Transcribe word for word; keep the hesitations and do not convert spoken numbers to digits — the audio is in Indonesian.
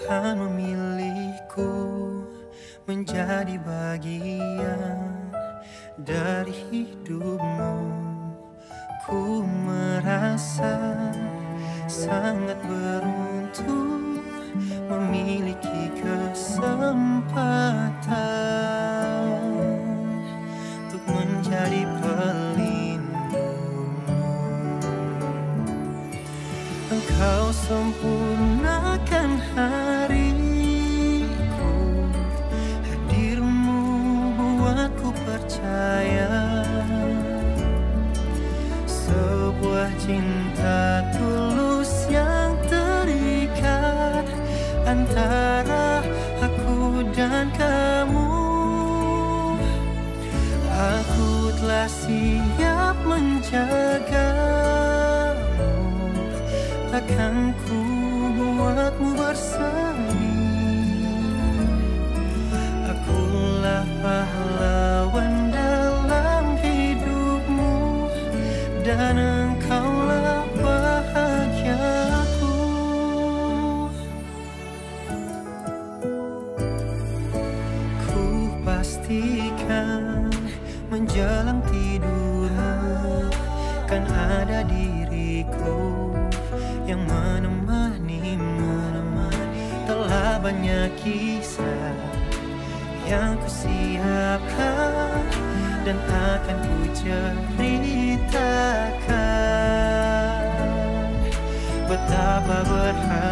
Tuhan memilihku menjadi bagian dari hidupmu. Ku merasa sangat beruntung memiliki kesempatan untuk menjadi pelindungmu. Engkau sempurnakan hariku, hadirmu buatku percaya sebuah cinta tulus yang terikat antara aku dan kamu. Aku telah siap menjagamu, takkan ku buatmu bersedih. Akulah pahlawan dalam hidupmu, dan engkaulah bahagiaku. Ku pastikan menjelang tidurmu kan ada diriku yang menemani, menemani. Telah banyak kisah yang ku siapkan dan akan ku ceritakan betapa berharga